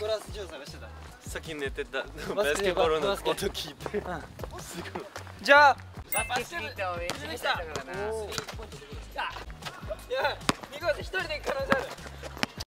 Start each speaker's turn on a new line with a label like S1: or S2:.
S1: コラスジョー探してた。
S2: さっき寝てたバスケボールの音聞いて。すごい。
S1: じゃあ
S3: バスケ見ためっちゃ見たからな。
S1: いや、見事一人で可能性ある。